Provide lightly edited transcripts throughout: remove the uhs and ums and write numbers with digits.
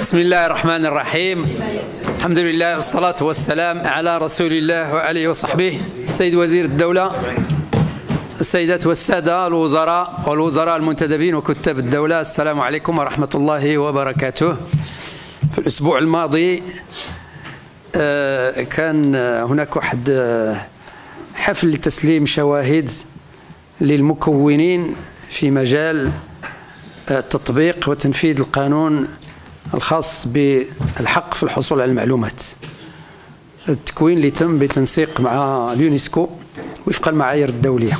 بسم الله الرحمن الرحيم. الحمد لله والصلاة والسلام على رسول الله وعليه وصحبه. السيد وزير الدولة، السيدات والسادة الوزراء والوزراء المنتدبين وكتاب الدولة، السلام عليكم ورحمة الله وبركاته. في الأسبوع الماضي كان هناك واحد حفل لتسليم شواهد للمكونين في مجال تطبيق وتنفيذ القانون الخاص بالحق في الحصول على المعلومات. التكوين اللي تم بتنسيق مع اليونسكو وفق المعايير الدولية.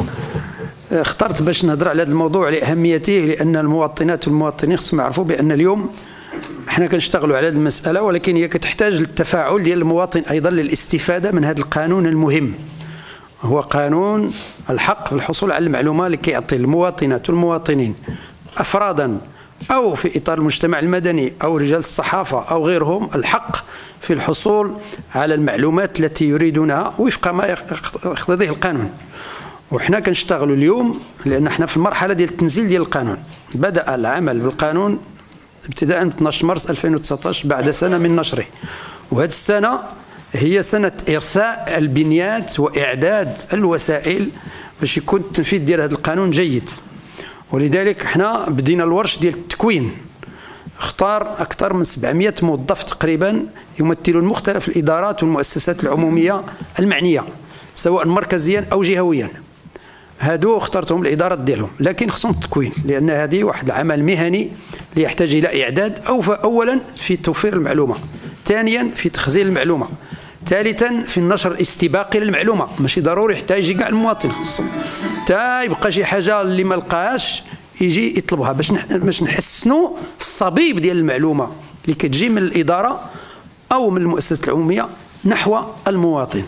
اخترت باش نهضر على هذا الموضوع لأهميته، لأن المواطنات والمواطنين خصهم يعرفوا بأن اليوم احنا كنشتغلوا على هذه المسألة، ولكن هي كتحتاج للتفاعل ديال المواطن أيضا للاستفادة من هذا القانون المهم. هو قانون الحق في الحصول على المعلومة اللي كيعطي المواطنات والمواطنين أفرادا أو في إطار المجتمع المدني أو رجال الصحافة أو غيرهم الحق في الحصول على المعلومات التي يريدونها وفق ما يقتضيه القانون. وحنا كنشتغلوا اليوم لأن احنا في المرحلة ديال التنزيل ديال القانون. بدأ العمل بالقانون ابتداء من 12 مارس 2019 بعد سنة من نشره، وهذه السنة هي سنة إرساء البنيات وإعداد الوسائل باش يكون التنفيذ ديال هذا القانون جيد. ولذلك احنا بدينا الورش ديال التكوين. اختار أكثر من 700 موظف تقريبا يمثلون مختلف الإدارات والمؤسسات العمومية المعنية سواء مركزيا أو جهويا. هادو اخترتهم الإدارات ديالهم، لكن خصهم التكوين لأن هذه واحد العمل مهني اللي يحتاج إلى إعداد أولا في توفير المعلومة، ثانيا في تخزين المعلومة، ثالثا في النشر الاستباقي للمعلومة. ماشي ضروري حتى يجي كاع المواطن، خصو حتى يبقى شي حاجة اللي ما لقاهاش يجي يطلبها باش نحسنوا الصبيب ديال المعلومة اللي كتجي من الإدارة أو من المؤسسات العمومية نحو المواطن.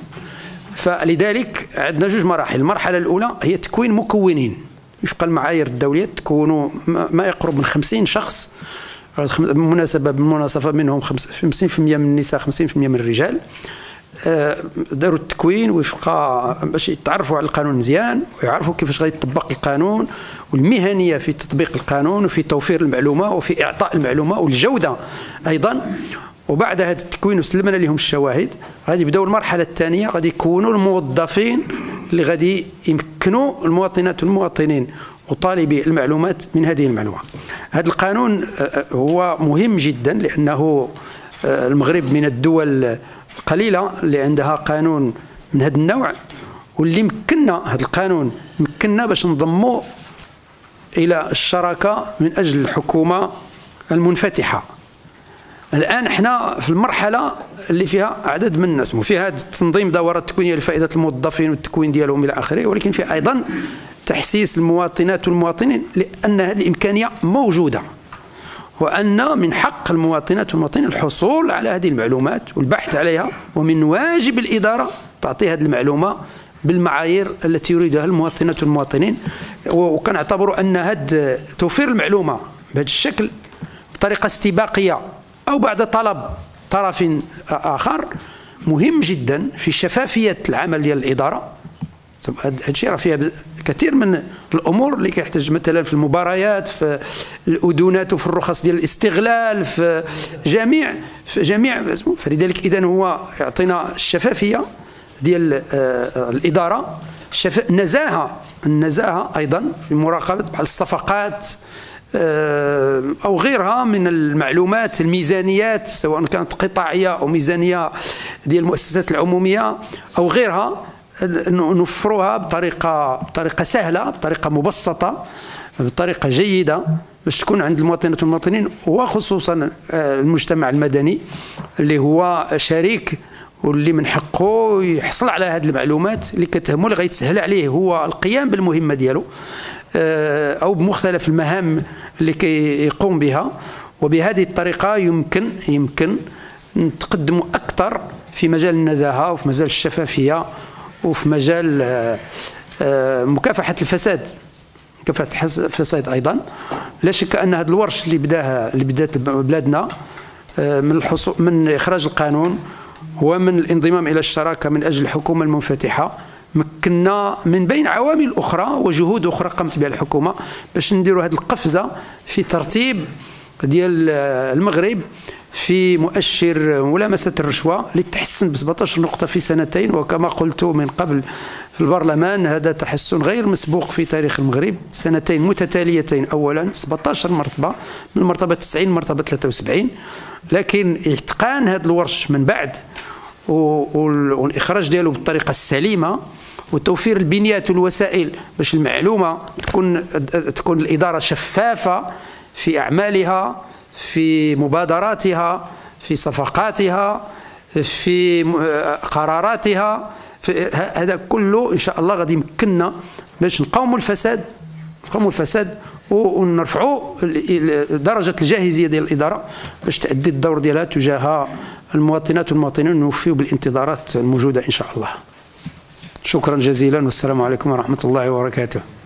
فلذلك عندنا جوج مراحل. المرحلة الأولى هي تكوين مكونين وفق المعايير الدولية، تكونوا ما يقرب من 50 شخص بالمناسبة منهم 50% من النساء 50% من الرجال. داروا التكوين وفق باش يتعرفوا على القانون مزيان ويعرفوا كيفاش غادي يطبق القانون والمهنية في تطبيق القانون وفي توفير المعلومة وفي إعطاء المعلومة والجودة أيضا. وبعد هذا التكوين وسلمنا لهم الشواهد، غادي يبداو المرحلة الثانية، غادي يكونوا الموظفين اللي غادي يمكنوا المواطنات والمواطنين وطالبي المعلومات من هذه المعلومة. هذا القانون هو مهم جدا لأنه المغرب من الدول القليلة اللي عندها قانون من هذا النوع، واللي مكننا هذا القانون مكننا باش نضموا إلى الشراكة من أجل الحكومة المنفتحة. الآن احنا في المرحلة اللي فيها عدد من الناس، وفيها تنظيم دورات تكوينية لفائدة الموظفين والتكوين ديالهم إلى آخره، ولكن فيها أيضا تحسيس المواطنات والمواطنين لأن هذه الإمكانية موجودة، وأن من حق المواطنات والمواطنين الحصول على هذه المعلومات والبحث عليها، ومن واجب الإدارة تعطي هذه المعلومة بالمعايير التي يريدها المواطنات والمواطنين. وكنعتبروا أن هذا توفير المعلومة بهذا الشكل بطريقة استباقية أو بعد طلب طرف آخر مهم جدا في شفافية العمل ديال الإدارة. هذا الشيء راه فيها كثير من الأمور اللي كيحتاج مثلا في المباريات، في الأذونات وفي الرخص ديال الاستغلال، في جميع فلذلك إذن هو يعطينا الشفافية ديال الإدارة، النزاهة أيضا في مراقبة بحال الصفقات أو غيرها من المعلومات، الميزانيات سواء كانت قطاعية أو ميزانية ديال المؤسسات العمومية أو غيرها، نوفروها بطريقة سهلة، بطريقة مبسطة، بطريقة جيدة باش تكون عند المواطنات والمواطنين وخصوصا المجتمع المدني اللي هو شريك واللي من حقه يحصل على هذه المعلومات اللي كتهمه، اللي غيتسهل عليه هو القيام بالمهمة ديالو أو بمختلف المهام اللي كيقوم بها. وبهذه الطريقة يمكن نتقدموا أكثر في مجال النزاهة وفي مجال الشفافية وفي مجال مكافحة الفساد أيضا. لا شك أن هذا الورش اللي بدات بلادنا من إخراج القانون ومن الانضمام إلى الشراكة من أجل الحكومة المنفتحة مكنا من بين عوامل أخرى وجهود أخرى قامت بها الحكومة باش نديروا هذه القفزة في ترتيب ديال المغرب في مؤشر ملامسة الرشوة اللي تحسن ب 17 نقطة في سنتين، وكما قلت من قبل في البرلمان هذا تحسن غير مسبوق في تاريخ المغرب، سنتين متتاليتين أولا 17 مرتبة من المرتبة 90 مرتبة 73. لكن إتقان هذا الورش من بعد والإخراج ديالو بالطريقة السليمة وتوفير البنيات والوسائل باش المعلومة تكون الإدارة شفافة في أعمالها، في مبادراتها، في صفقاتها، في قراراتها، هذا كله إن شاء الله غادي يمكننا باش نقاوموا الفساد ونرفعوا درجة الجاهزية ديال الإدارة باش تأدي الدور ديالها تجاه المواطنات والمواطنين ونوفيوا بالانتظارات الموجودة إن شاء الله. شكرا جزيلا والسلام عليكم ورحمة الله وبركاته.